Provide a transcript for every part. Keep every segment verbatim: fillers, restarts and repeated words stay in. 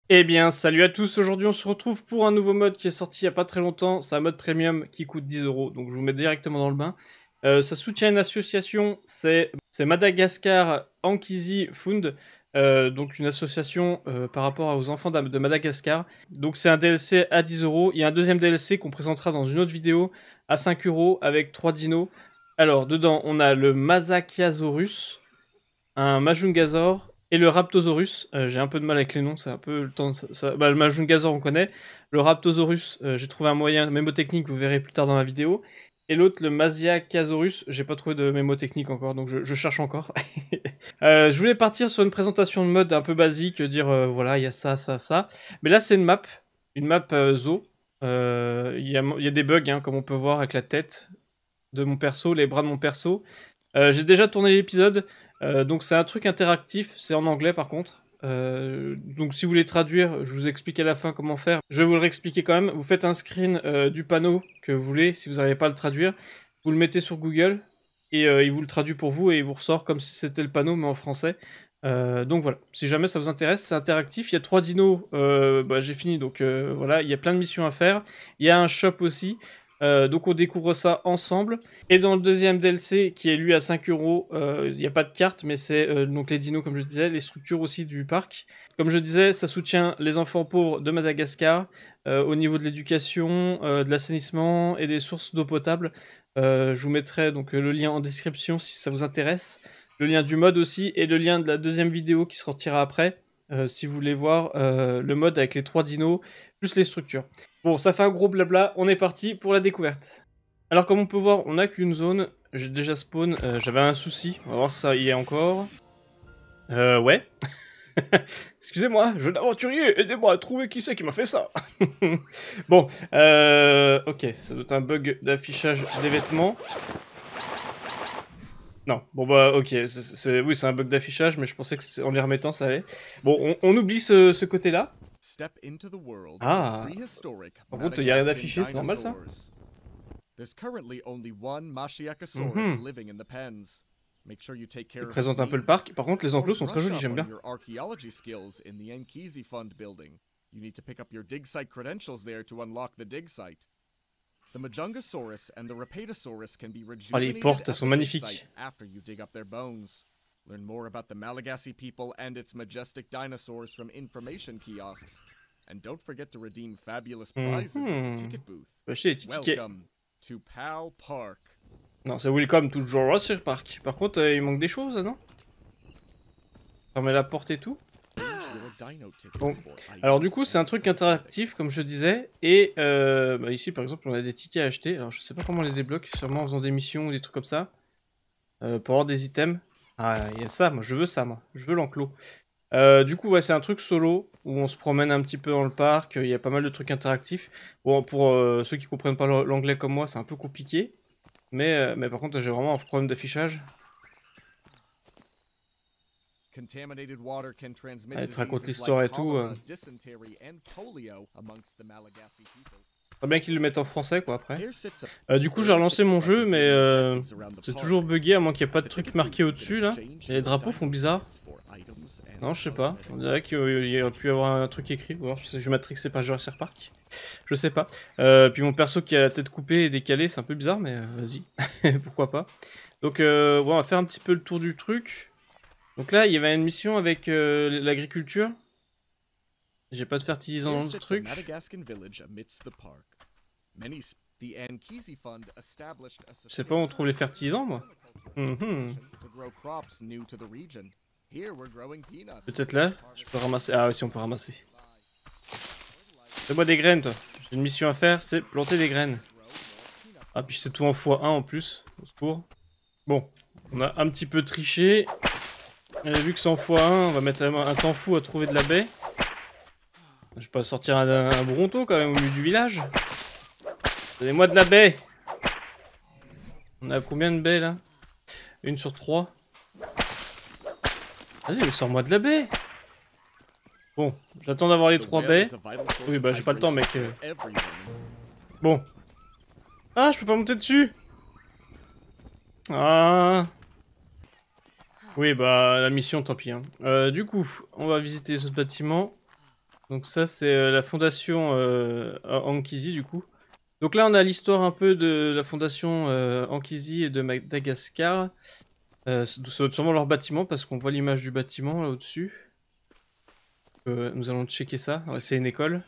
Eh bien, salut à tous, aujourd'hui on se retrouve pour un nouveau mode qui est sorti il n'y a pas très longtemps, c'est un mode premium qui coûte dix euros, donc je vous mets directement dans le bain. Euh, ça soutient une association, c'est Madagascar Ankizi Fund, euh, donc une association euh, par rapport aux enfants de Madagascar. Donc c'est un D L C à dix euros, il y a un deuxième D L C qu'on présentera dans une autre vidéo à cinq euros avec trois dinos. Alors dedans on a le Mazakiasaurus, un Majungasaur et le Raptosaurus. Euh, j'ai un peu de mal avec les noms, c'est un peu le temps. Ça, ça... Bah, le Majungasaur, on connaît. Le Raptosaurus, euh, j'ai trouvé un moyen mémotechnique, vous verrez plus tard dans la vidéo. Et l'autre, le Maziacasaurus, j'ai pas trouvé de mémotechnique encore, donc je, je cherche encore. euh, je voulais partir sur une présentation de mode un peu basique, dire euh, voilà, il y a ça, ça, ça. Mais là, c'est une map, une map euh, zoo. Euh, Il y, a, y a des bugs, hein, comme on peut voir avec la tête de mon perso, les bras de mon perso. Euh, j'ai déjà tourné l'épisode, euh, donc c'est un truc interactif, c'est en anglais par contre. Euh, donc si vous voulez traduire, je vous explique à la fin comment faire. Je vais vous le réexpliquer quand même. Vous faites un screen euh, du panneau que vous voulez, si vous n'arrivez pas à le traduire. Vous le mettez sur Google, et euh, il vous le traduit pour vous, et il vous ressort comme si c'était le panneau, mais en français. Euh, donc voilà, si jamais ça vous intéresse, c'est interactif. Il y a trois dinos, euh, bah, j'ai fini, donc euh, voilà, il y a plein de missions à faire. Il y a un shop aussi. Euh, donc on découvre ça ensemble. Et dans le deuxième D L C, qui est lui à cinq euros, il n'y a pas de carte, mais c'est euh, donc les dinos, comme je disais, les structures aussi du parc. Comme je disais, ça soutient les enfants pauvres de Madagascar euh, au niveau de l'éducation, euh, de l'assainissement et des sources d'eau potable. Euh, je vous mettrai donc le lien en description si ça vous intéresse. Le lien du mode aussi et le lien de la deuxième vidéo qui sortira après. Euh, si vous voulez voir euh, le mode avec les trois dinos, plus les structures. Bon, ça fait un gros blabla, on est parti pour la découverte. Alors comme on peut voir, on n'a qu'une zone, j'ai déjà spawn, euh, j'avais un souci, on va voir si ça y est encore. Euh, ouais. Excusez-moi, jeune aventurier, aidez-moi à trouver qui c'est qui m'a fait ça. Bon, euh, ok, ça doit être un bug d'affichage des vêtements. Non, bon bah ok, c'est, oui c'est un bug d'affichage, mais je pensais que en les remettant ça allait. Bon, on, on oublie ce, ce côté-là. Ah, par contre, il n'y a rien d'affiché, c'est normal ça? There's currently only one Machiacasaurus Mm-hmm. living in the pens. Make sure you take care Il of présente his un peu le needs. parc. Par contre, les Or enclos sont très brush jolis, up j'aime on bien. your archaeology skills in the Ankizi Fund building. You need to pick up your dig site credentials there to unlock the dig site. The Majungasaurus and the Rapatosaurus can be Oh, les rejuvenated portes, elles at sont the dig magnifiques. site after you dig up their bones. Learn more about the Malagasy people and its majestic dinosaurs from information kiosks. And don't forget to redeem fabulous prizes at the Mm-hmm. ticket booth. Bah, chez les petits tickets. Welcome to Pal Park. Non, c'est welcome to Jurassic Park. Par contre, euh, il manque des choses, non? Fermer la porte et tout. Bon, alors du coup c'est un truc interactif comme je disais, et euh, bah ici par exemple on a des tickets à acheter, alors je sais pas comment on les débloque, sûrement en faisant des missions ou des trucs comme ça, euh, pour avoir des items. Ah il y a ça, moi je veux ça, moi je veux l'enclos. Euh, du coup ouais c'est un truc solo, où on se promène un petit peu dans le parc, il y a pas mal de trucs interactifs. Bon pour euh, ceux qui comprennent pas l'anglais comme moi c'est un peu compliqué, mais, euh, mais par contre j'ai vraiment un problème d'affichage. Elle te raconte l'histoire et tout. Euh. Très bien qu'ils le mettent en français quoi après. Euh, du coup j'ai relancé mon jeu mais euh, c'est toujours bugué à moins qu'il n'y ait pas de truc marqué au-dessus là. Et les drapeaux font bizarre. Non je sais pas, on dirait qu'il y aurait pu y avoir un truc écrit. Ou alors je suis matrixé par Jurassic Park. Je sais pas. Euh, puis mon perso qui a la tête coupée et décalée c'est un peu bizarre mais euh, vas-y. Pourquoi pas. Donc euh, ouais, on va faire un petit peu le tour du truc. Donc là, il y avait une mission avec euh, l'agriculture. J'ai pas de fertilisant dans le truc. Je sais pas où on trouve les fertilisants, moi. Mm-hmm. Peut-être là, je peux ramasser. Ah oui, si on peut ramasser. Fais-moi des graines, toi. J'ai une mission à faire, c'est planter des graines. Ah, puis c'est tout en fois un en plus. Au secours. Bon, on a un petit peu triché. Et vu que c'est en fois un, on va mettre un temps fou à trouver de la baie. Je peux sortir un, un bronto quand même au milieu du village. Donnez-moi de la baie. On a combien de baies là? Une sur trois. Vas-y, sors-moi de la baie. Bon, j'attends d'avoir les trois baies. Oui, bah j'ai pas le temps, mec. Bon. Ah, je peux pas monter dessus. Ah. Oui, bah la mission, tant pis. Hein. Euh, du coup, on va visiter les autres bâtiments. Donc ça, c'est euh, la fondation euh, Ankizi, du coup. Donc là, on a l'histoire un peu de la fondation euh, Ankizi et de Madagascar. Euh, ça doit être sûrement leur bâtiment, parce qu'on voit l'image du bâtiment, là, au-dessus. Euh, nous allons checker ça. Ouais, c'est une école.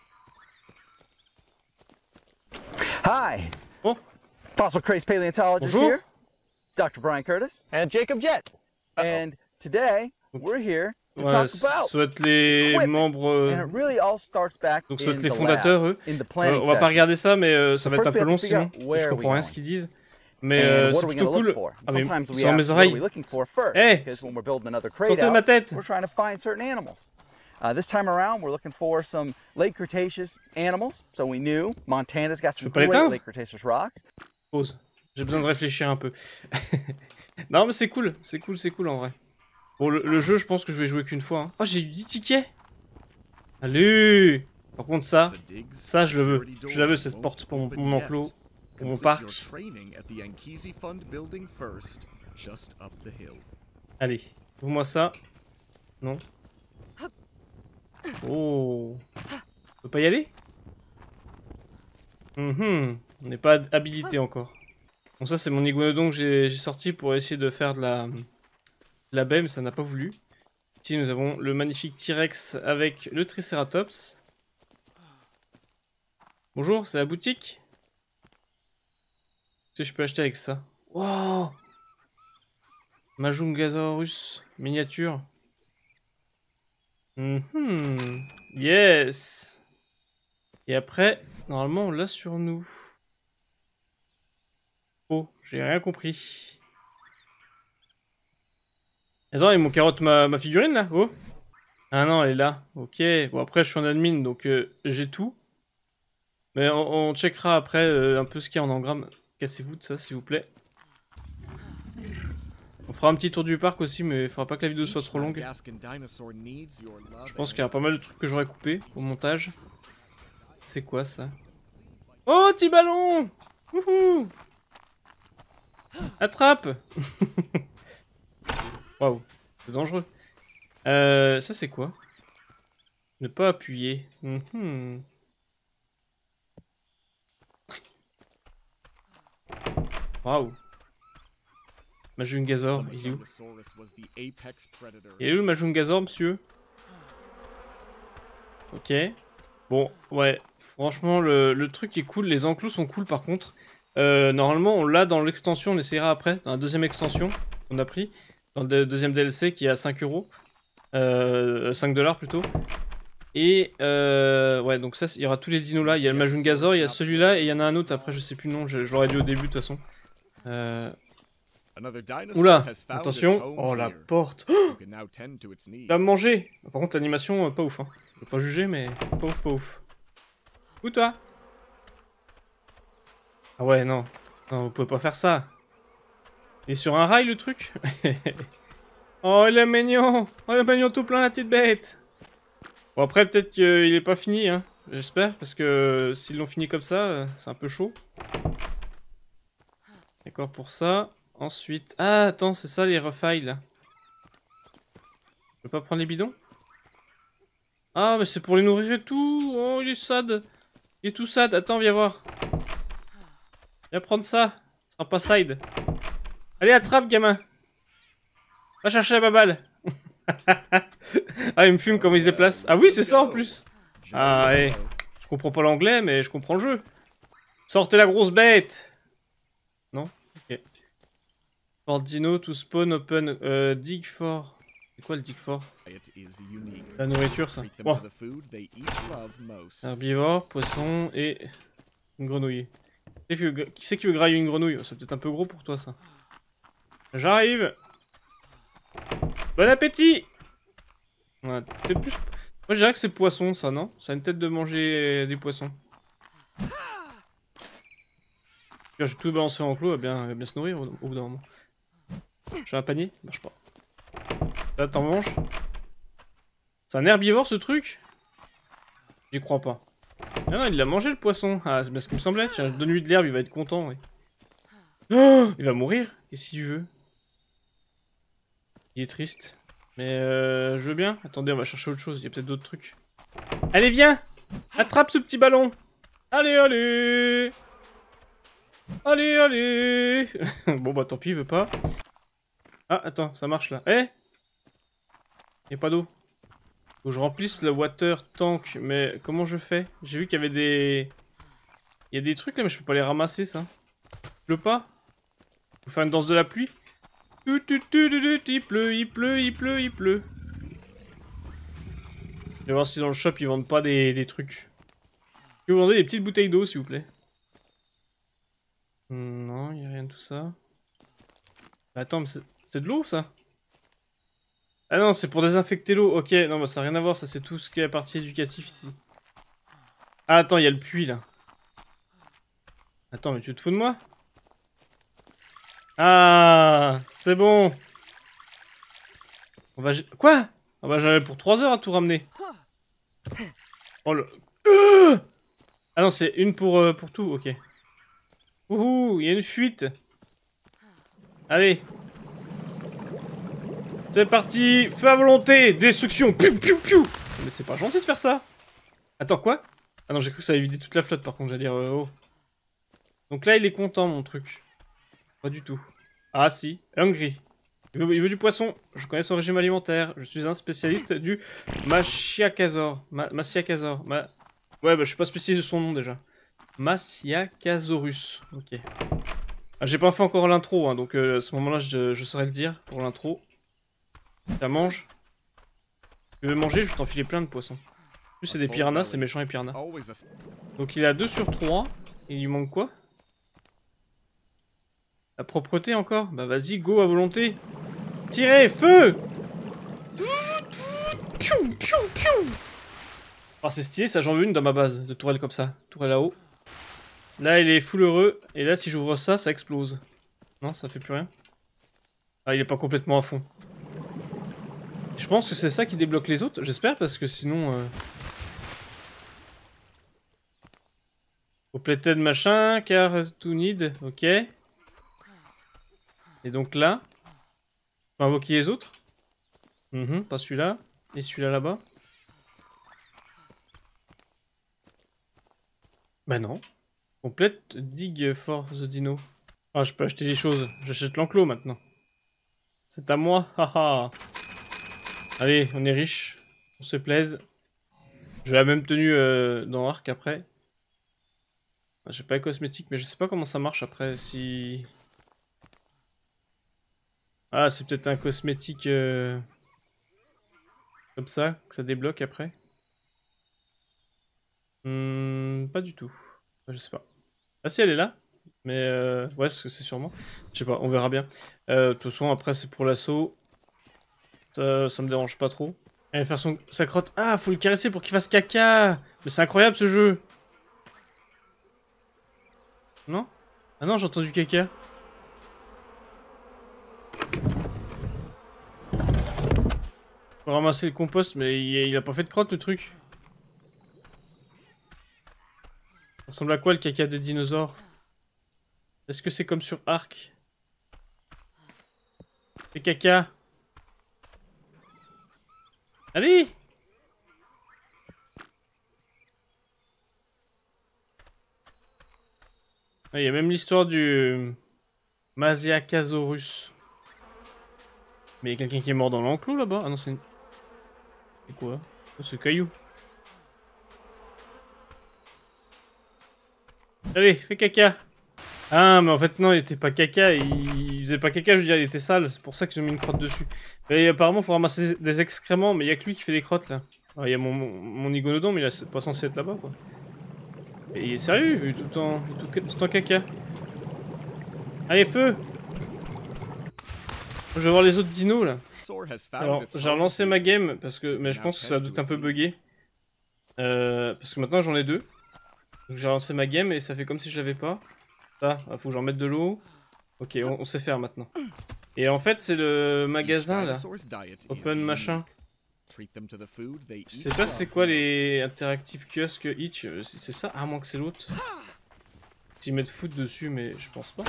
Hi. Oh. Fossil Craze Paleontologist Bonjour. here. Doctor Brian Curtis. And Jacob Jett. And today we're here to Ouais, talk ça about. doit être les equipment. membres... And euh, it really all starts back Donc ça in doit être les the fondateurs, lab, eux. in the Euh, planning on va pas session. regarder ça, mais euh, ça So va être un first we peu have long to figure sinon. out where Je are we comprends rien going. ce qu'ils disent. Mais And euh, what c'est are we plutôt going to look cool. for? Ah mais Sometimes ils we sont dans ask mes what are oreilles. we looking for first, Hey, because when we're building another crate sortez de ma out, tête. we're trying to find certain animals. Uh, this time around, we're looking for some late Cretaceous animals. So we knew Montana's got some peux pas great l'éteindre? late Cretaceous rocks. Pause. J'ai besoin de réfléchir un peu. Non mais c'est cool, c'est cool, c'est cool en vrai. Bon le, le jeu, je pense que je vais jouer qu'une fois. Hein. Oh j'ai eu dix tickets. Allez. Par contre ça, ça je le veux. Je la veux cette porte pour mon, mon enclos, pour mon parc. Allez, ouvre-moi ça. Non. Oh. On peut pas y aller? Mhm. On n'est pas habilité encore. Bon ça c'est mon iguanodon que j'ai sorti pour essayer de faire de la, de la baie, mais ça n'a pas voulu. Ici nous avons le magnifique T-Rex avec le Triceratops. Bonjour, c'est la boutique? Qu'est-ce que je peux acheter avec ça? Wow! Majungasaurus miniature. Mhm. Yes! Et après, normalement on l'a sur nous. Oh, j'ai rien compris. Attends, ils m'ont carotte ma, ma figurine là? Oh! Ah non, elle est là. Ok. Bon, après, je suis en admin donc euh, j'ai tout. Mais on, on checkera après euh, un peu ce qu'il y a en engramme. Cassez-vous de ça, s'il vous plaît. On fera un petit tour du parc aussi, mais il faudra pas que la vidéo soit trop longue. Je pense qu'il y a pas mal de trucs que j'aurais coupé au montage. C'est quoi ça? Oh, petit ballon! Wouhou! Attrape! Waouh, c'est dangereux. Euh, ça c'est quoi? Ne pas appuyer. Mm-hmm. Waouh. Majungasaur, il est où? Il est où le Majungasaur, monsieur? Ok. Bon, ouais, franchement, le, le truc est cool. Les enclos sont cool par contre. Euh, normalement, on l'a dans l'extension, on essaiera après, dans la deuxième extension qu'on a pris. Dans le deuxième D L C qui est à cinq euros. Euh, cinq dollars plutôt. Et euh, ouais, donc ça, il y aura tous les dinos là. Il y a le Majungasaur, il y a celui-là et il y en a un autre. Après, je sais plus le nom, je, je l'aurais dit au début de toute façon. Euh... Oula, attention. Oh la porte. Oh, il va me manger. Par contre, l'animation, euh, pas ouf. Hein. Je peux pas juger, mais pas ouf, pas ouf. Où toi? Ah ouais, non. Non, vous pouvez pas faire ça. Il est sur un rail le truc. Oh, il est mignon. Oh, il est mignon tout plein la petite bête. Bon, après, peut-être qu'il est pas fini, hein. J'espère, parce que s'ils l'ont fini comme ça, c'est un peu chaud. D'accord pour ça. Ensuite... Ah, attends, c'est ça les refiles, là. Je peux pas prendre les bidons? Ah, mais c'est pour les nourrir et tout. Oh, il est sad. Il est tout sad. Attends, viens voir. Viens prendre ça. Ce sera pas side. Allez, attrape, gamin. Va chercher la baballe. Ah, il me fume comment il se déplace. Ah oui, c'est ça en plus. Ah, ouais. Je comprends pas l'anglais, mais je comprends le jeu. Sortez la grosse bête. Non? Ok. For dino to spawn open euh, dig for. C'est quoi le dig for? La nourriture, ça. Wow. Herbivore, poisson et une grenouille. Qui c'est qui veut grailler une grenouille? C'est peut-être un peu gros pour toi, ça. J'arrive. Bon appétit. Ouais, peut-être plus... Moi, je dirais que c'est poisson, ça, non? Ça a une tête de manger des poissons. Je vais tout balancer en clos, il va bien, il va bien se nourrir au, au bout d'un moment. J'ai un panier? Ça marche pas. Là, t'en manges? C'est un herbivore, ce truc? J'y crois pas. Ah non, il a mangé le poisson. Ah, c'est bien ce qui me semblait. Tiens, donne-lui de l'herbe, il va être content, oui. Oh, il va mourir? Qu'est-ce qu'il veut? Il est triste. Mais euh, je veux bien. Attendez, on va chercher autre chose. Il y a peut-être d'autres trucs. Allez, viens. Attrape ce petit ballon. Allez, allez. Allez, allez. Bon, bah tant pis, il veut pas. Ah, attends, ça marche là. Eh, y'a pas d'eau. Faut que je remplisse le water tank. Mais comment je fais? J'ai vu qu'il y avait des... Il y a des trucs là, mais je peux pas les ramasser, ça. Il pleut pas? Faut faire une danse de la pluie? Il pleut, il pleut, il pleut, il pleut. Je vais voir si dans le shop ils vendent pas des, des trucs. Je vais vous demander des petites bouteilles d'eau, s'il vous plaît. Non, il n'y a rien de tout ça. Attends, mais c'est de l'eau, ça? Ah non, c'est pour désinfecter l'eau. Ok, non, bah ça n'a rien à voir, ça c'est tout ce qui est la partie éducative ici. Ah, attends, il y a le puits, là. Attends, mais tu te fous de moi? Ah, c'est bon. On va... Quoi? Ah bah j'en avais pour trois heures à tout ramener. Oh le... Euh ah non, c'est une pour, euh, pour tout, ok. Ouhou, il y a une fuite. Allez. C'est parti, feu à volonté, destruction, piou piou piou. Mais c'est pas gentil de faire ça. Attends, quoi? Ah non, j'ai cru que ça allait vider toute la flotte par contre, j'allais dire euh, oh. Donc là, il est content, mon truc. Pas du tout. Ah si, hungry. Il veut, il veut du poisson. Je connais son régime alimentaire. Je suis un spécialiste du Machiacazor. Ma, Machiacazor. Ma... Ouais, bah je suis pas spécialiste de son nom déjà. Machiacasaurus. Ok. Ah, j'ai pas fait encore l'intro, hein, donc euh, à ce moment-là, je, je saurais le dire pour l'intro. Ça mange. Tu veux manger, je vais t'enfiler plein de poissons. En plus, c'est des piranhas, c'est méchant les piranhas. Donc il a deux sur trois. Et il lui manque quoi? La propreté encore? Bah vas-y, go à volonté. Tirez, feu! Oh, c'est stylé, ça j'en veux une dans ma base de tourelle comme ça. Tourelle là-haut. Là, il est full heureux. Et là, si j'ouvre ça, ça explose. Non, ça fait plus rien. Ah, il est pas complètement à fond. Je pense que c'est ça qui débloque les autres. J'espère, parce que sinon... Euh... Completed machin, car to need. Ok. Et donc là... Je peux invoquer les autres. Mmh, pas celui-là. Et celui-là là-bas. Bah non. Complète dig for the dino. Ah, je peux acheter des choses. J'achète l'enclos maintenant. C'est à moi. Haha. Allez, on est riche. On se plaise. J'ai la même tenue euh, dans Arc après. J'ai pas les cosmétiques, mais je sais pas comment ça marche après. Si... Ah, c'est peut-être un cosmétique euh... comme ça, que ça débloque après. Hmm, pas du tout. Je sais pas. Ah si, elle est là. Mais euh... ouais, parce que c'est sûrement. Je sais pas, on verra bien. Euh, de toute façon, après, c'est pour l'assaut. Ça, ça me dérange pas trop. Allez, faire son... sa crotte. Ah, faut le caresser pour qu'il fasse caca. Mais c'est incroyable, ce jeu. Non? Ah non, j'ai entendu caca. Faut ramasser le compost, mais il, il a pas fait de crotte, le truc. Ça ressemble à quoi, le caca de dinosaure? Est-ce que c'est comme sur Ark? Fais caca. Allez! Il y a même l'histoire du Machiacasaurus. Mais il y a quelqu'un qui est mort dans l'enclos là-bas. Ah non, c'est une... C'est quoi? Oh, c'est caillou. Allez, fais caca. Ah, mais en fait, non, il était pas caca. Il, il faisait pas caca, je veux dire, il était sale. C'est pour ça qu'ils ont mis une crotte dessus. Et apparemment, il faut ramasser des excréments, mais il y a que lui qui fait des crottes là. Il y a mon, mon, mon iguanodon, mais il est pas censé être là-bas quoi. Et il est sérieux, vu tout en, tout, tout en caca. Allez, feu! Je vais voir les autres dinos là. Alors, j'ai relancé ma game, parce que, mais je pense que ça doute un peu bugué. Euh, parce que maintenant j'en ai deux. Donc j'ai relancé ma game et ça fait comme si je l'avais pas. Ça, ah, faut que j'en mette de l'eau. Ok, on, on sait faire maintenant. Et en fait, c'est le magasin là. Open machin. Je sais pas c'est quoi les interactive kiosques Itch. C'est ça? Ah, moins que c'est l'autre. S'ils mettent foot dessus, mais je pense pas.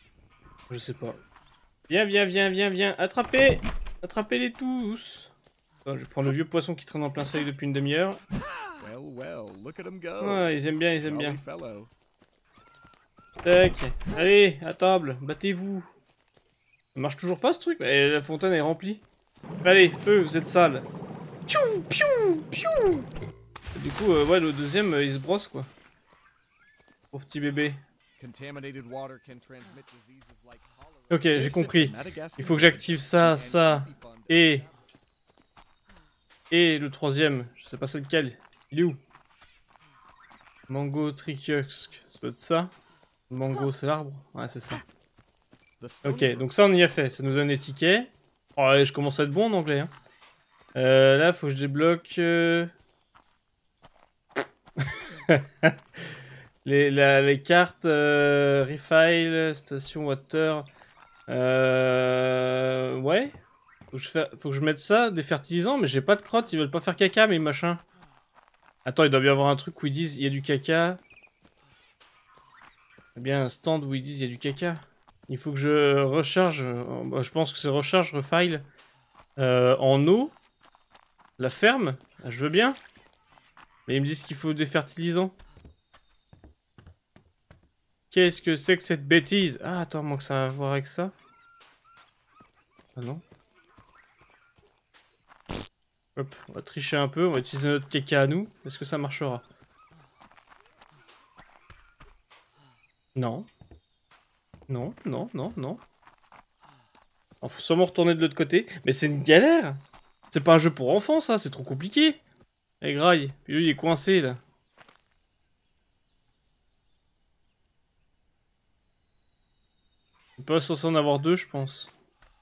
Je sais pas. Viens, viens, viens, viens, viens. Attrapez! Attrapez-les tous! Attends, je vais prendre le vieux poisson qui traîne en plein soleil depuis une demi-heure. Well, well, look at him go. Ouais, ils aiment bien, ils aiment bien. Jolly fellow. Tac. Allez, à table, battez-vous. Ça marche toujours pas ce truc? Et la fontaine est remplie. Allez, feu, vous êtes sale. Piou, piou, piou. Et du coup, euh, ouais, le deuxième, euh, il se brosse quoi. Pauvre petit bébé. Contaminated water can transmit diseases like cholera. Ok, j'ai compris. Il faut que j'active ça, ça, et... Et le troisième, je sais pas c'est lequel. Il est où? Mango Trikiusk, ça doit être ça. Mango, c'est l'arbre? Ouais, c'est ça. Ok, donc ça on y a fait, ça nous donne les tickets. Oh, ouais, je commence à être bon en anglais. Hein. Euh, là, faut que je débloque... Euh... les, la, les cartes, euh, Refile, Station Water... Euh... Ouais. Faut que, je fais... Faut que je mette ça, des fertilisants, mais j'ai pas de crottes, ils veulent pas faire caca, mes machins. Attends, il doit bien y avoir un truc où ils disent il y a du caca. Eh bien, un stand où ils disent il y a du caca. Il faut que je recharge, euh, je pense que c'est recharge, refile, euh, en eau. La ferme, je veux bien. Mais ils me disent qu'il faut des fertilisants. Qu'est-ce que c'est que cette bêtise? Ah, attends, moi que ça a à voir avec ça. Ah non. Hop, on va tricher un peu, on va utiliser notre caca à nous. Est-ce que ça marchera? Non. Non, non, non, non. Il faut sûrement retourner de l'autre côté. Mais c'est une galère! C'est pas un jeu pour enfants, ça, c'est trop compliqué! Eh, graille. Puis lui, il est coincé, là. On peut censé en avoir deux, je pense.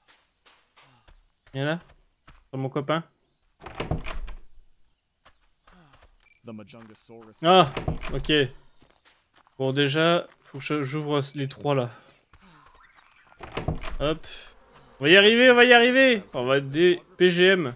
Viens là. C'est mon copain. Ah, ok. Bon, déjà, faut que j'ouvre les trois là. Hop. On va y arriver, on va y arriver. On va être des P G M.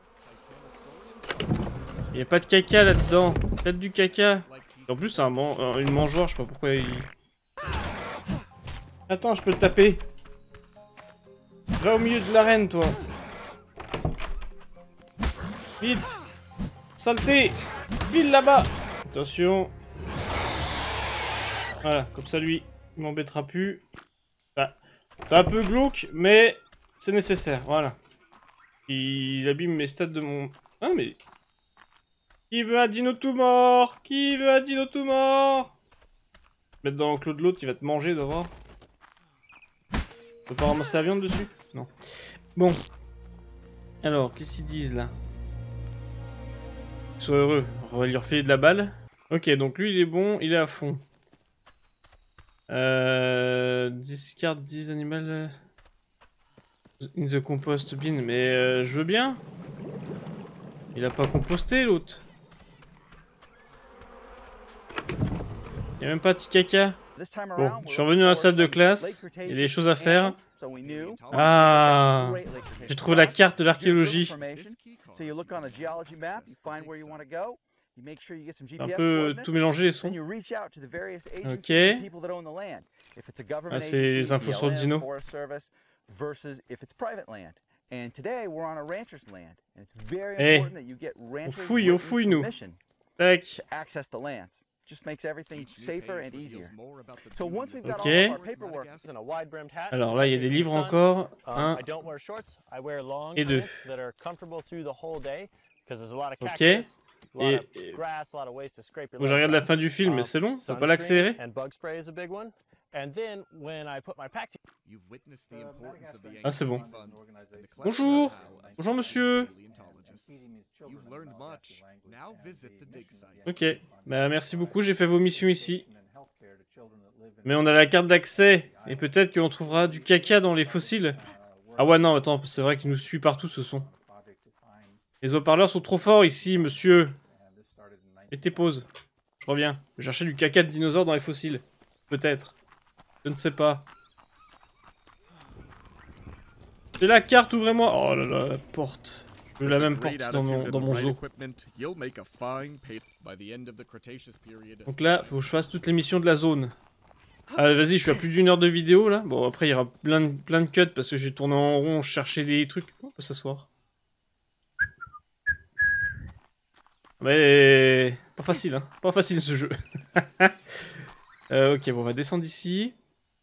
Il n'y a pas de caca là-dedans. Faites du caca. En plus, c'est un man une mangeoire, je sais pas pourquoi il... Attends, je peux le taper. Va au milieu de l'arène, toi. Vite. Saleté. File là-bas. Attention. Voilà, comme ça, lui, il m'embêtera plus. Ah, c'est un peu glauque, mais c'est nécessaire, voilà. Il abîme mes stats de mon... Ah, mais... Qui veut un dino tout mort? Qui veut un dino tout mort? Mettre dans l'enclos de l'autre, il va te manger, doit voir. On peut pas ramasser la viande dessus? Non. Bon. Alors, qu'est-ce qu'ils disent, là? Sois heureux. On va lui refiler de la balle. Ok, donc lui, il est bon, il est à fond. Euh... Discard dix animal... In the compost bin, mais euh, je veux bien. Il a pas composté, l'autre. Il y a même pas de petit caca. Bon, je suis revenu dans la salle de classe. Il y a des choses à faire. Ah, j'ai trouvé la carte de l'archéologie. Un peu tout mélanger les sons. Ok. Ah, c'est les infos sur le dino. Eh, on fouille, on fouille nous. Tac. Ok. Alors là, il y a des livres encore. Un et deux. Ok. Et, et... Faut que je regarde la fin du film, mais c'est long, ça peut pas l'accélérer. Ah, c'est bon. Bonjour. Bonjour, monsieur. Ok. Bah, merci beaucoup, j'ai fait vos missions ici. Mais on a la carte d'accès. Et peut-être qu'on trouvera du caca dans les fossiles. Ah ouais, non, attends, c'est vrai qu'il nous suit partout, ce son. Les haut-parleurs sont trop forts ici, monsieur. Mettez pause. Je reviens. Je vais chercher du caca de dinosaures dans les fossiles. Peut-être. Je ne sais pas. J'ai la carte, ouvrez-moi. Oh là là, la porte. Je veux la même porte dans mon, dans mon zoo. Donc là, faut que je fasse toutes les missions de la zone. Ah, vas-y, je suis à plus d'une heure de vidéo là. Bon, après, il y aura plein de, plein de cuts parce que j'ai tourné en rond, cherché des trucs. On peut s'asseoir. Mais pas facile, hein. Pas facile ce jeu. euh, ok, bon, on va descendre ici.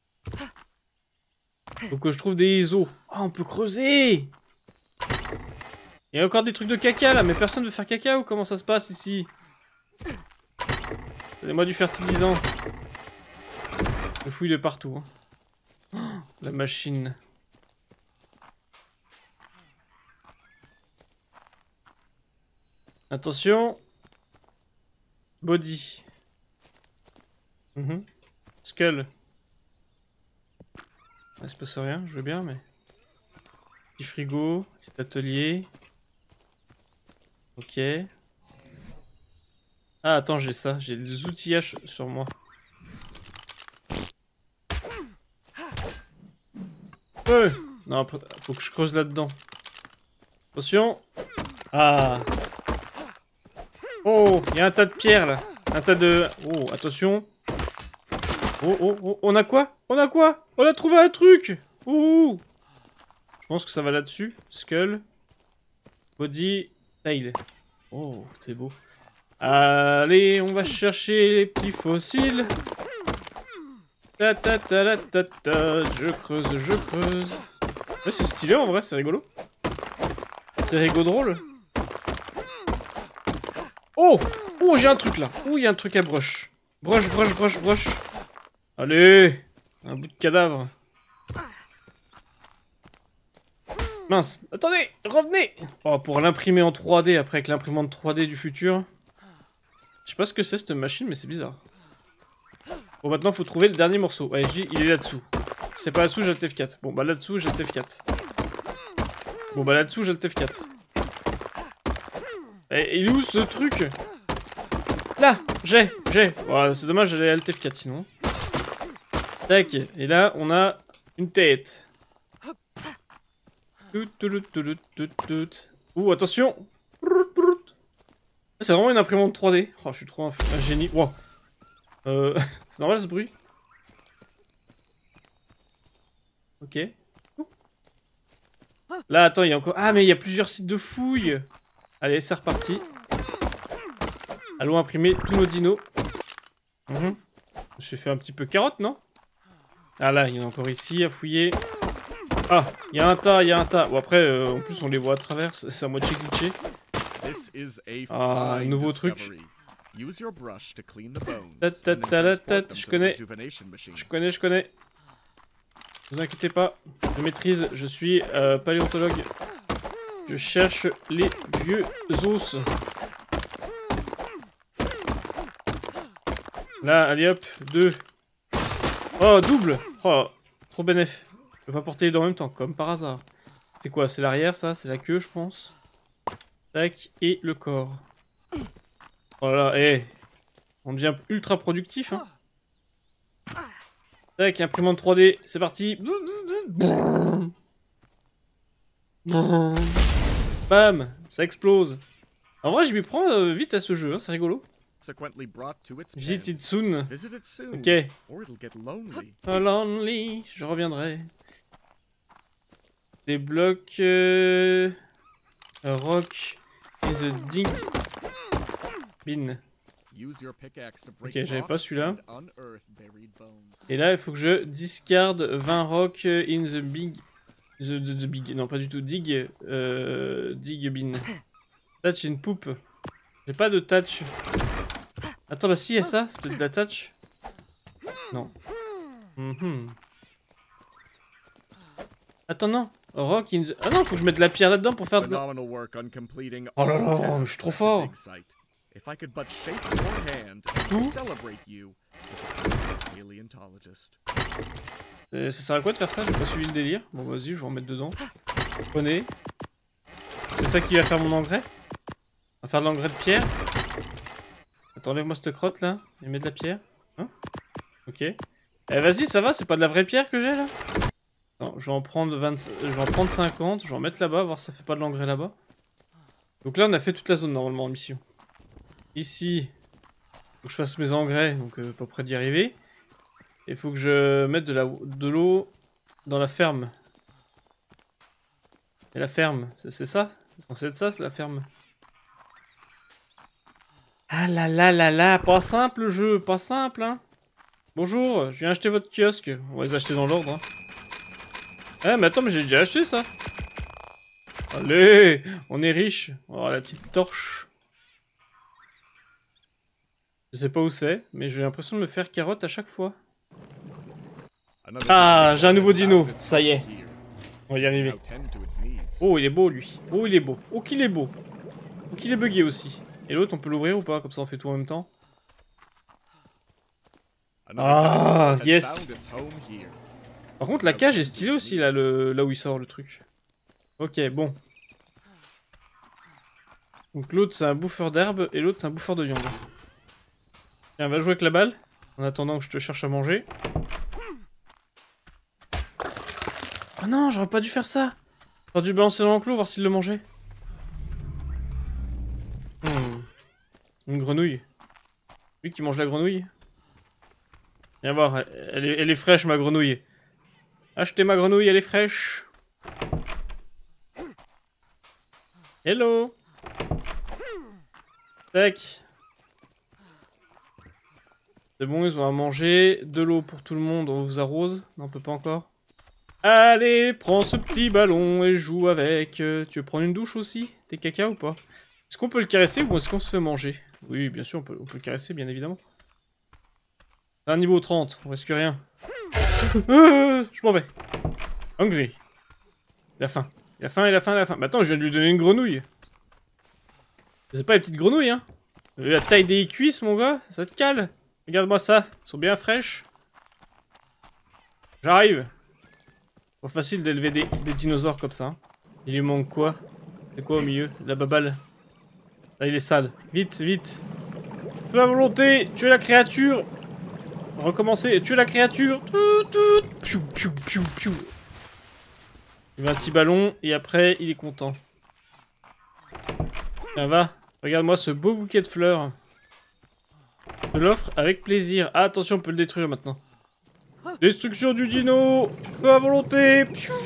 Faut que je trouve des os. Ah, on peut creuser. Il y a encore des trucs de caca là, mais personne veut faire caca ou comment ça se passe ici? Donnez-moi du fertilisant. Je fouille de partout. Hein. Oh, la machine. Attention. Body. Mm-hmm. Skull. Il se passe rien, je veux bien, mais... Petit frigo, petit atelier. Ok. Ah, attends, j'ai ça. J'ai des outillages sur moi. Ouais. Non, après, faut que je creuse là-dedans. Attention. Ah. Oh, il y a un tas de pierres, là. Un tas de... Oh, attention. Oh, oh, oh, on a quoi? On a quoi? On a trouvé un truc! Ouh! Je pense que ça va là-dessus. Skull. Body. Tail. Oh, c'est beau. Allez, on va chercher les petits fossiles. Ta ta ta ta ta ta. Je creuse, je creuse. Ouais, c'est stylé en vrai, c'est rigolo. C'est rigolo drôle. Oh! Oh, j'ai un truc là. Oh, il y a un truc à broche. Broche, broche, broche, broche. Allez! Un bout de cadavre. Mince. Attendez! Revenez! Oh, pour l'imprimer en trois D après avec l'imprimante trois D du futur. Je sais pas ce que c'est cette machine, mais c'est bizarre. Bon, maintenant, faut trouver le dernier morceau. Ouais, je dis, il est là-dessous. Si c'est pas là-dessous, j'ai le T F quatre. Bon, bah là-dessous, j'ai le T F quatre. Bon, bah là-dessous, j'ai le T F quatre. Et il est où ce truc? Là! J'ai! J'ai! Oh, c'est dommage, j'allais à le T F quatre sinon. Tac. Et là, on a une tête. Tout, tout, tout, tout, tout, tout. Ouh, attention! C'est vraiment une imprimante trois D. Oh, je suis trop un, un génie. Wow. Euh, c'est normal ce bruit? Ok. Là, attends, il y a encore... Ah, mais il y a plusieurs sites de fouilles. Allez, c'est reparti. Allons imprimer tous nos dinos. Mmh. J'ai fait un petit peu carotte, non? Ah là, il y en a encore ici à fouiller. Ah, il y a un tas, il y a un tas. Bon, après, euh, en plus, on les voit à travers. C'est à moitié glitché. Ah, un nouveau truc. Ta ta ta ta ta, je connais. Je connais, je connais. Ne vous inquiétez pas, je maîtrise, je suis euh, paléontologue. Je cherche les vieux os. Là, allez hop, deux. Oh, double. Oh, trop bénéf. Je peux pas porter les deux en même temps, comme par hasard. C'est quoi? C'est l'arrière, ça? C'est la queue, je pense. Tac, et le corps. Voilà, hé. Hey. On devient ultra productif, hein. Tac, imprimante trois D, c'est parti. Bam, ça explose. En vrai, je m'y prends euh, vite à ce jeu, hein, c'est rigolo. Visit it soon. Ok. Oh, lonely, je reviendrai. Des blocs... Euh... Rock in the dig bin. Ok, j'avais pas celui-là. Et là, il faut que je discarde vingt rock in the big... The, the, the big... Non, pas du tout. Dig... Euh... Dig bin. Touch in poop. J'ai pas de touch. Attends, bah si, il y a ça. C'est peut-être de la touch. Non. Mm-hmm. Attends, non. Rock in the... Ah non, faut que je mette de la pierre là-dedans pour faire de... Oh là là, je suis trop fort. If I could but shake your hand and celebrate you as a paleontologist. Euh, ça sert à quoi de faire ça? J'ai pas suivi le délire. Bon, vas-y, je vais en mettre dedans. Je connais. C'est ça qui va faire mon engrais? On va faire de l'engrais de pierre. Attends, enlève-moi cette crotte là. Et mets de la pierre. Hein? Ok. Eh, vas-y, ça va, c'est pas de la vraie pierre que j'ai là? Non, je vais en prendre vingt... je vais en prendre cinquante. Je vais en mettre là-bas, voir si ça fait pas de l'engrais là-bas. Donc là, on a fait toute la zone normalement en mission. Ici, faut que je fasse mes engrais, donc euh, pas près d'y arriver. Il faut que je mette de la de l'eau dans la ferme. Et la ferme, c'est ça? C'est censé être ça, c'est la ferme. Ah là là là là, pas simple le jeu, pas simple hein. Bonjour, je viens acheter votre kiosque. On va les acheter dans l'ordre. Hein. Ah mais attends, mais j'ai déjà acheté ça. Allez, on est riche. Oh la petite torche. Je sais pas où c'est, mais j'ai l'impression de me faire carotte à chaque fois. Ah, j'ai un nouveau dino, ça y est. On va y arriver. Oh, il est beau lui. Oh, il est beau. Oh, qu'il est beau. Oh, qu'il est bugué aussi. Et l'autre, on peut l'ouvrir ou pas? Comme ça, on fait tout en même temps. Ah, yes. Par contre, la cage est stylée aussi, là, le... là où il sort le truc. Ok, bon. Donc l'autre, c'est un bouffeur d'herbe et l'autre, c'est un bouffeur de viande. Tiens, va jouer avec la balle. En attendant que je te cherche à manger. Oh non, j'aurais pas dû faire ça. J'aurais dû balancer dans l'enclos, voir s'il le mangeait. Hmm. Une grenouille. Lui qui mange la grenouille. Viens voir, elle est, elle est fraîche ma grenouille. Achetez ma grenouille, elle est fraîche. Hello. Tac. C'est bon, ils ont à manger. De l'eau pour tout le monde, on vous arrose. Non, on peut pas encore. Allez, prends ce petit ballon et joue avec. Tu veux prendre une douche aussi? T'es caca ou pas? Est-ce qu'on peut le caresser ou est-ce qu'on se fait manger? Oui, bien sûr, on peut, on peut le caresser, bien évidemment. C'est un niveau trente, on risque rien. euh, je m'en vais. Hungry. Il a faim. Il a faim, il a faim, il a faim. Mais attends, je viens de lui donner une grenouille. C'est pas les petites grenouilles, hein. La taille des cuisses, mon gars, ça te cale. Regarde-moi ça, elles sont bien fraîches. J'arrive. Pas facile d'élever des, des dinosaures comme ça. Hein. Il lui manque quoi? C'est quoi au milieu? La babale. Là, il est sale. Vite, vite. Feu à volonté, tuer la créature. Recommencer, tuer la créature. Piou, piou, piou, piou. Il met un petit ballon et après, il est content. Tiens, va. Regarde-moi ce beau bouquet de fleurs. Je l'offre avec plaisir. Ah, attention, on peut le détruire maintenant. Destruction du dino. Feu à volonté.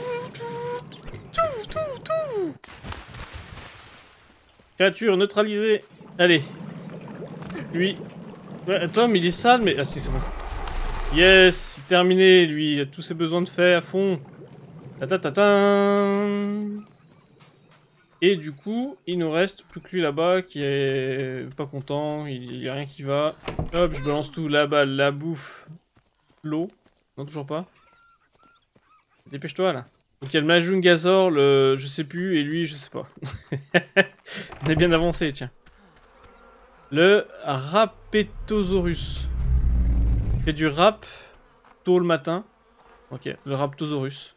Créature neutralisée. Allez. Lui. Ouais, attends, mais il est sale, mais... Ah si, c'est bon. Yes, c'est terminé, lui. Il a tous ses besoins de fait à fond. Ta-ta-ta-ta. Et du coup, il nous reste plus que lui là-bas qui est pas content. Il y a rien qui va. Hop, je balance tout là-bas, la bouffe. L'eau. Non, toujours pas. Dépêche-toi, là. Donc il y a le Majungazor, le... je sais plus, et lui, je sais pas. On est bien avancé, tiens. Le Rapetosaurus. Il fait du rap tôt le matin. Ok, le Raptosaurus.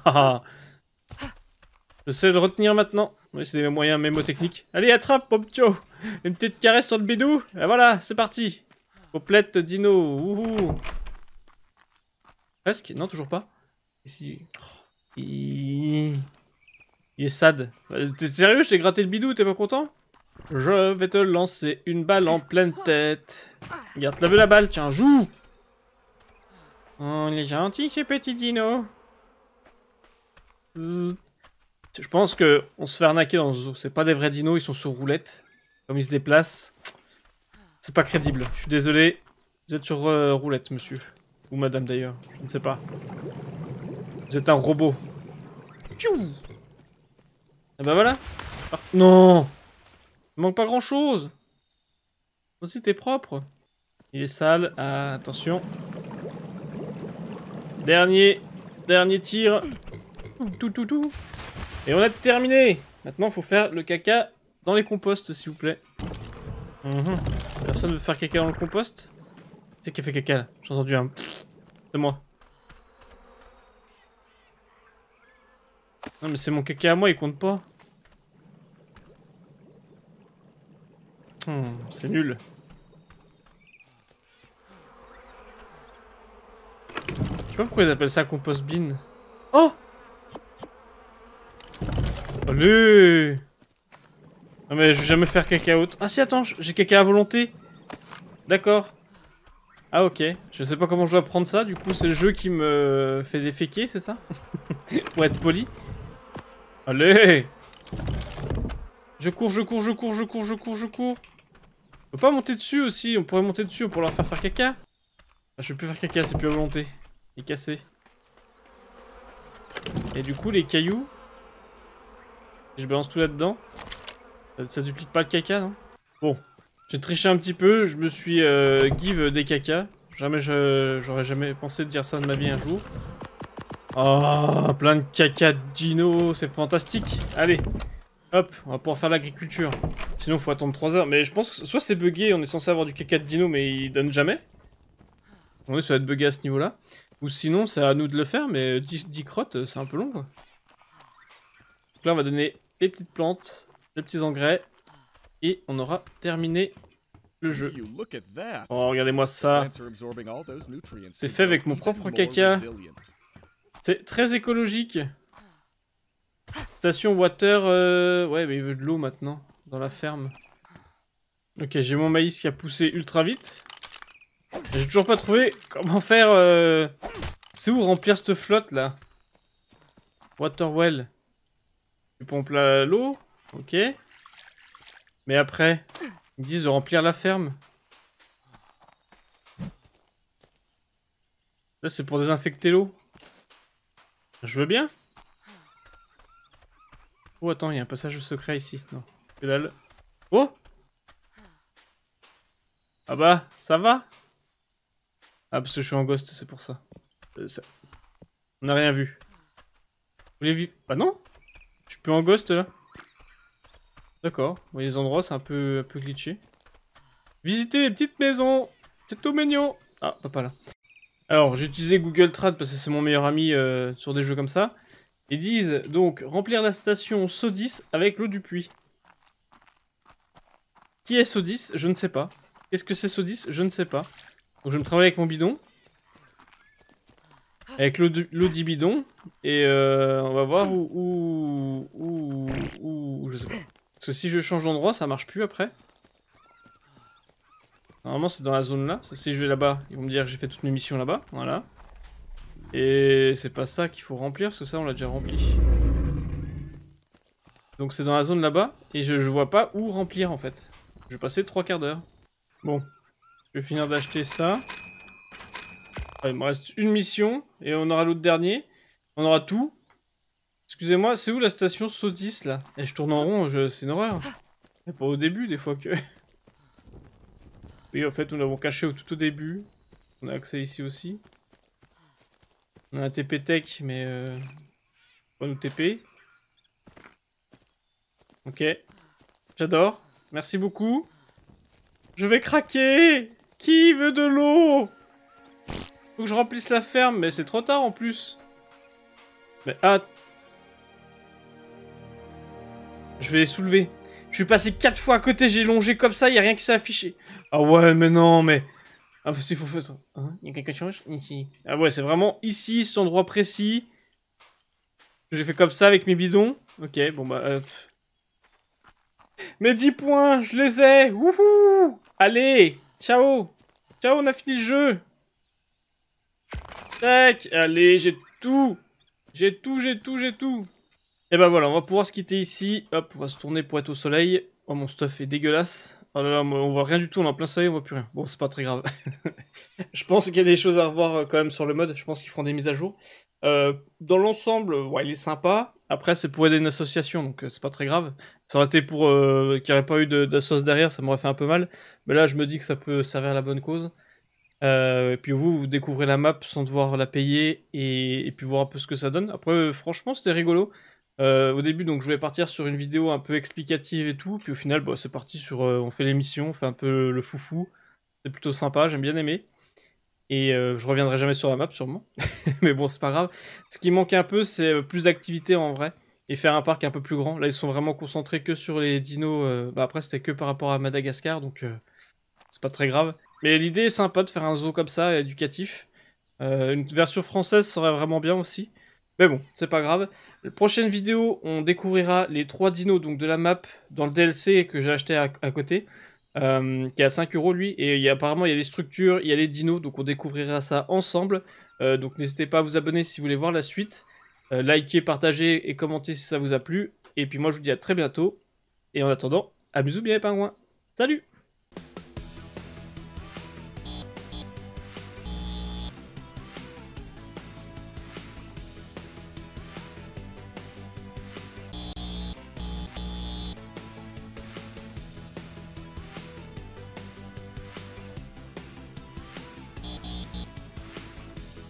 Je sais le retenir maintenant. Oui, c'est des moyens mémotechniques. Allez, attrape, Popcho. Une petite caresse sur le bidou. Et voilà, c'est parti. Complète dino. Ouhou. Presque. Non, toujours pas. Ici. Oh. Il... Il est sad. T'es sérieux? Je t'ai gratté le bidou, t'es pas content? Je vais te lancer une balle en pleine tête. Regarde, t'as vu la balle? Tiens, joue. Oh, il est gentil, ce petit dino. Je pense que on se fait arnaquer dans ce zoo. C'est pas des vrais dinos, ils sont sur roulette. Comme ils se déplacent. C'est pas crédible. Je suis désolé. Vous êtes sur euh, roulette, monsieur. Ou madame d'ailleurs. Je ne sais pas. Vous êtes un robot. Piou. Et bah voilà. Ah, non. Il manque pas grand chose. Aussi t'es propre. Il est sale. Ah, attention. Dernier. Dernier tir. Tout, tout, tout. Et on a terminé. Maintenant, faut faire le caca dans les composts, s'il vous plaît. Mmh. Personne veut faire caca dans le compost? C'est qui a fait caca là? J'ai entendu un... C'est moi. Non mais c'est mon caca à moi, il compte pas. Mmh, c'est nul. Je sais pas pourquoi ils appellent ça compost bin. Oh! Allez! Non mais je vais jamais faire caca autre. Ah si, attends, j'ai caca à volonté. D'accord. Ah ok, je sais pas comment je dois prendre ça, du coup c'est le jeu qui me fait déféquer, c'est ça? Pour être poli. Allez! Je cours, je cours, je cours, je cours, je cours, je cours. On peut pas monter dessus aussi, on pourrait monter dessus pour leur faire faire caca. Ah, je peux plus faire caca, c'est plus à volonté. Il est cassé. Et du coup, les cailloux... Je balance tout là-dedans. Ça, ça duplique pas le caca, non? Bon. J'ai triché un petit peu, je me suis euh, give des caca. Jamais je... J'aurais jamais pensé de dire ça de ma vie un jour. Oh, plein de caca de dino, c'est fantastique. Allez, hop, on va pouvoir faire l'agriculture. Sinon, faut attendre trois heures. Mais je pense que soit c'est bugué, on est censé avoir du caca de dino, mais il donne jamais. On est ça va être bugué à ce niveau-là. Ou sinon, c'est à nous de le faire, mais dix, dix crottes, c'est un peu long, quoi. Donc là, on va donner les petites plantes, les petits engrais, et on aura terminé le jeu. Oh, regardez-moi ça. C'est fait avec mon propre caca. C'est très écologique. Station water, euh... ouais, mais il veut de l'eau maintenant, dans la ferme. Ok, j'ai mon maïs qui a poussé ultra vite. J'ai toujours pas trouvé comment faire... Euh... C'est où remplir cette flotte, là? Water well. Tu pompes l'eau, ok. Mais après, ils me disent de remplir la ferme. Là, c'est pour désinfecter l'eau. Je veux bien. Oh, attends, il y a un passage secret ici. Non, que dalle. Oh! Ah bah, ça va? Ah, parce que je suis en ghost, c'est pour ça. Euh, ça... On n'a rien vu. Vous l'avez vu? Bah non! Je suis plus en ghost, là. D'accord. Bon, les endroits, c'est un peu, un peu glitché. Visiter les petites maisons! C'est tout mignon! Ah, papa là. Alors, j'ai utilisé Google Trad parce que c'est mon meilleur ami euh, sur des jeux comme ça. Ils disent donc remplir la station Sodis avec l'eau du puits. Qui est Sodis? Je ne sais pas. Qu'est-ce que c'est Sodis? Je ne sais pas. Donc je vais me travailler avec mon bidon. Avec l'eau du bidon. Et euh, on va voir où, où, où, où... Je sais pas. Parce que si je change d'endroit, ça marche plus après. Normalement c'est dans la zone là. Si je vais là-bas, ils vont me dire que j'ai fait toutes mes missions là-bas. Voilà. Et c'est pas ça qu'il faut remplir, parce que ça on l'a déjà rempli. Donc c'est dans la zone là-bas, et je, je vois pas où remplir en fait. Je vais passer trois quarts d'heure. Bon, je vais finir d'acheter ça. Ah, il me reste une mission, et on aura l'autre dernier. On aura tout. Excusez-moi, c'est où la station Sodis là? Et je tourne en rond, je... c'est une horreur. Et pas au début des fois que... Oui en fait nous l'avons caché au tout au début. On a accès ici aussi. On a un T P Tech, mais euh... on va nous T P. Ok. J'adore. Merci beaucoup. Je vais craquer. Qui veut de l'eau? Faut que je remplisse la ferme, mais c'est trop tard en plus. Mais ah. Je vais les soulever. Je suis passé quatre fois à côté, j'ai longé comme ça, y a rien qui s'est affiché. Ah ouais, mais non, mais... Ah, il faut faire ça. Hein, y a quelque chose ici. Ah ouais, c'est vraiment ici, cet endroit précis. J'ai fait comme ça avec mes bidons. Ok, bon bah... Euh... Mes dix points, je les ai. Wouhou! Allez, ciao. Ciao, on a fini le jeu. Tac, allez, j'ai tout. J'ai tout, j'ai tout, j'ai tout. Et bah voilà, on va pouvoir se quitter ici. Hop, on va se tourner pour être au soleil. Oh, mon stuff est dégueulasse. Oh là là, on voit rien du tout, on est en plein soleil, on voit plus rien. Bon, c'est pas très grave. Je pense qu'il y a des choses à revoir quand même sur le mode. Je pense qu'ils feront des mises à jour. Euh, dans l'ensemble, ouais, il est sympa. Après, c'est pour aider une association, donc euh, c'est pas très grave. Ça aurait été pour euh, qu'il n'y aurait pas eu d'assos derrière, ça m'aurait fait un peu mal. Mais là, je me dis que ça peut servir à la bonne cause. Euh, et puis vous, vous découvrez la map sans devoir la payer et, et puis voir un peu ce que ça donne. Après, euh, franchement, c'était rigolo. Euh, au début, donc, je voulais partir sur une vidéo un peu explicative et tout. Puis au final, bah, c'est parti sur... Euh, on fait les missions, on fait un peu le foufou. C'est plutôt sympa, j'aime bien aimer. Et euh, je reviendrai jamais sur la map, sûrement. Mais bon, c'est pas grave. Ce qui manque un peu, c'est plus d'activité en vrai. Et faire un parc un peu plus grand. Là, ils sont vraiment concentrés que sur les dinos. Euh... Bah, après, c'était que par rapport à Madagascar, donc euh, c'est pas très grave. Mais l'idée est sympa de faire un zoo comme ça, éducatif. Euh, une version française serait vraiment bien aussi. Mais bon, c'est pas grave. La prochaine vidéo, on découvrira les trois dinos donc de la map dans le D L C que j'ai acheté à, à côté. Euh, qui est à cinq euros lui, et il y a, apparemment il y a les structures, il y a les dinos, donc on découvrira ça ensemble. Euh, donc n'hésitez pas à vous abonner si vous voulez voir la suite. Euh, likez, partagez et commentez si ça vous a plu. Et puis moi je vous dis à très bientôt. Et en attendant, amusez-vous bien les pingouins. Salut!